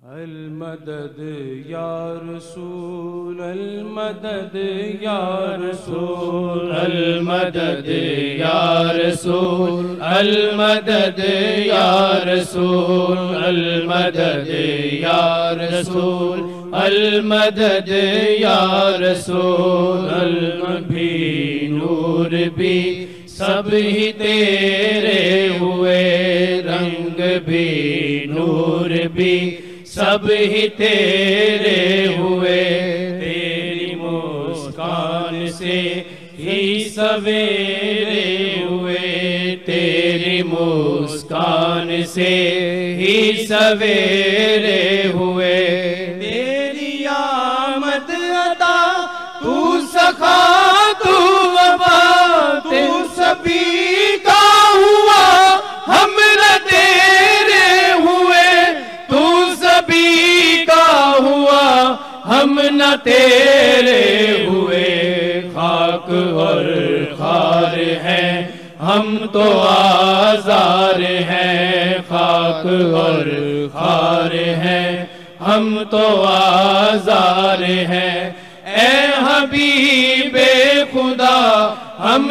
المدد یا رسول المدد یا رسول المدد یا رسول المدد یا رسول المدد یا رسول المدد یا رسول بھی نور بھی سب ہی تیرے ہوئے رنگ بھی نور بھی سب ہی تیرے ہوئے تیری مسکان سے ہی سویرے ہوئے تیری مسکان سے ہی سویرے ہوئے تیری آمد عطا تو سخا تو وفا تو سبھی کا ہوا ہم نہ تیرے ہوئے تو سبھی کا ہوا ہم نہ تیرے ہوئے خاک اور خار ہیں ہم تو آزار ہیں خاک اور خار ہیں ہم تو آزار ہیں اے حبیب خدا ہم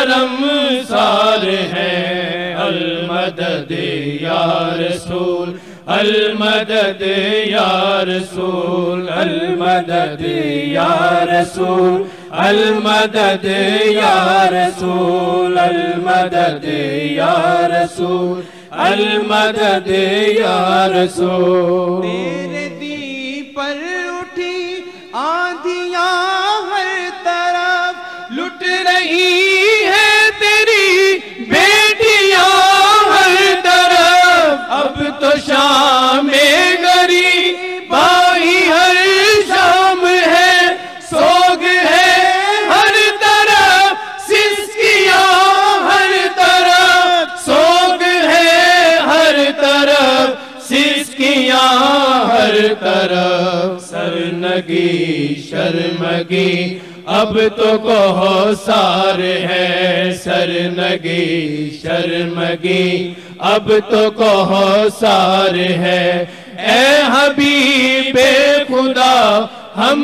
شرمسار ہیں المدد یا رسول المدد یا رسول المدد یا رسول المدد یا رسول المدد یا رسول المدد یا رسول تیرے دی پر اٹھی آندھیاں ہر طرف لٹ رہی ہے تیری بیٹیاں ہر طرف اب تو شام گری بائی ہر شام ہے سوگ ہے ہر طرف سسکیاں ہر طرف سوگ ہے ہر طرف سسکیاں ہر طرف سرنگی شرمگی اب تو کوثر ہے سرنگی شرمگی اب تو کوثر ہے اے حبیب خدا ہم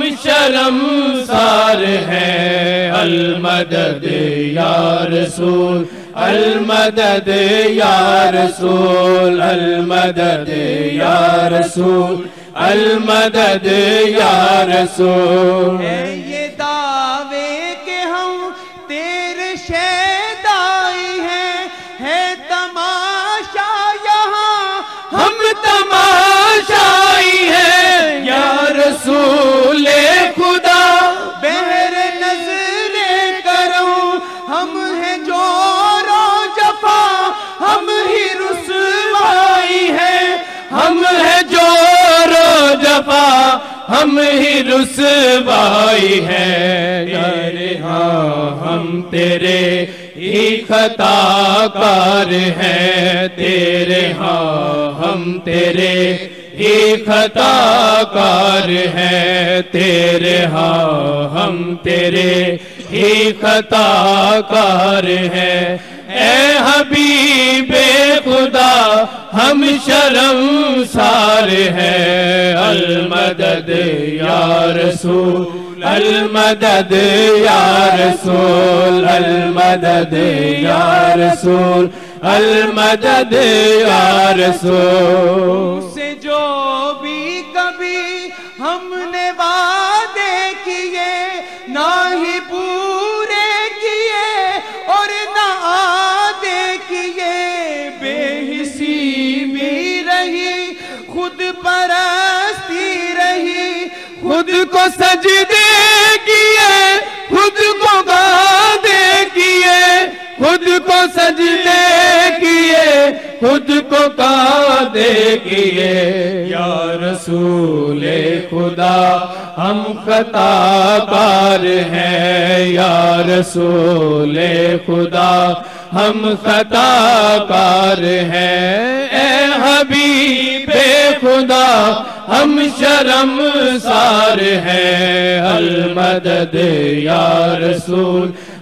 شرمسار ہیں المدد یا رسول المدد یا رسول المدد یا رسول المدد یا رسول یہ دعوے کہ ہم تیرے شیدائی ہیں ہے تماشا یہاں ہم تماشائی ہیں یا رسول خدا بہر نظر کروں ہم ہیں جور و جفا ہم ہی رسوائی ہیں ہم ہے جور و جفا ہم ہی رسوائی ہیں یار ہاں ہم تیرے ہی خطا کار ہیں تیرے ہاں ہم تیرے ہی خطا کار ہیں تیرے ہاں ہم تیرے ہی خطا کار ہیں اے حبیب خدا ہم شرمسار ہیں المدد یا رسول المدد یا رسول المدد یا رسول المدد یا رسول سے جو بھی کبھی ہم نے وعدے کیے نہ ہی پورے کیے اور نہ آدھے کیے بے حسی بھی رہی خود پرستی رہی خود کو سجدے کیے خود کو گادے کیے خود کو سجدے کیے خود کو گادے کیے یا رسول خدا ہم خطا کار ہیں یا رسول خدا ہم خطا کار ہیں اے حبیب خدا ہم شرمسار ہیں المدد یا رسول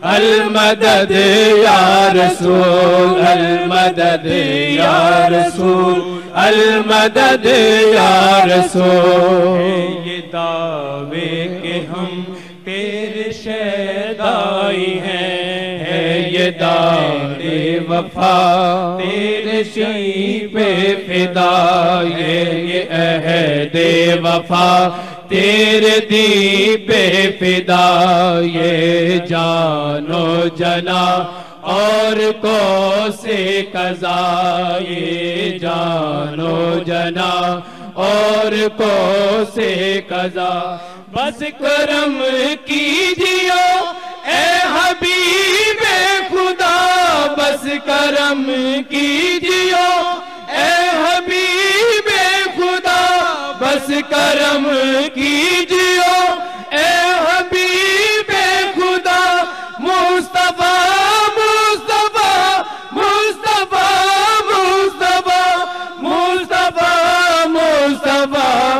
المدد یا رسول المدد یا رسول المدد یا رسول. یہ دعوے کہ ہم تیرے شیدائی ہیں، ہے یہ دار وفا تیرے شیب فدا، یہ عہد وفا تیرے دین پہ فدا. یہ جان و جنا اور کو سے قضا، یہ جان و جنا اور کو سے قضا. بس کرم کیجیو اے حبیب خدا، بس کرم کیجیو اے حبیب خدا، بس کرم کیجیو اے حبیب خدا. مصطفیٰ مصطفیٰ مصطفیٰ مصطفیٰ مصطفیٰ مصطفیٰ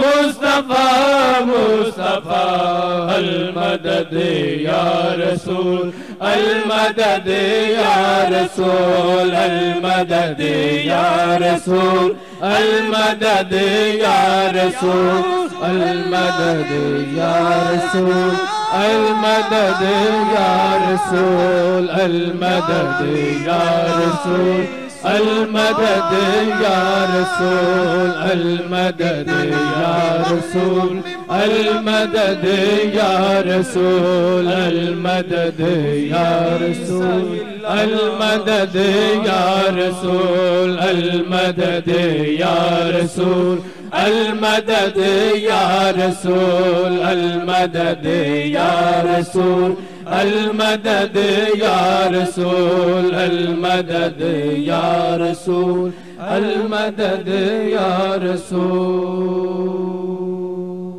مصطفیٰ مصطفیٰ. المدد یا رسول المدد یا رسول المدد یا رسول المدد یا رسول المدد یا رسول المدد یا رسول المدد یا رسول المدد یا رسول المدد یا رسول المدد یا رسول المدد یا رسول المدد یا رسول المدد یا رسول المدد یا رسول المدد یا رسول المدد یا رسول المدد یا رسول المدد یا رسول.